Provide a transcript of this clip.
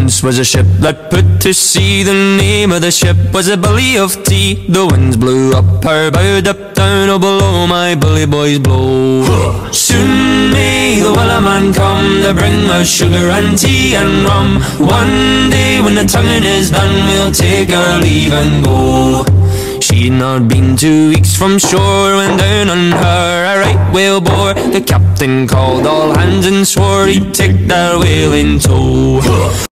once was a ship that put to sea. The name of the ship was a Billy of Tea. The winds blew up her bow, up down, oh below my bully boys blow. Soon may the Wellerman come to bring us sugar and tea and rum. One day when the tonguing is done, we'll take our leave and go. She'd not been 2 weeks from shore when down on her a right whale bore. The captain called all hands and swore he'd take that whale in tow.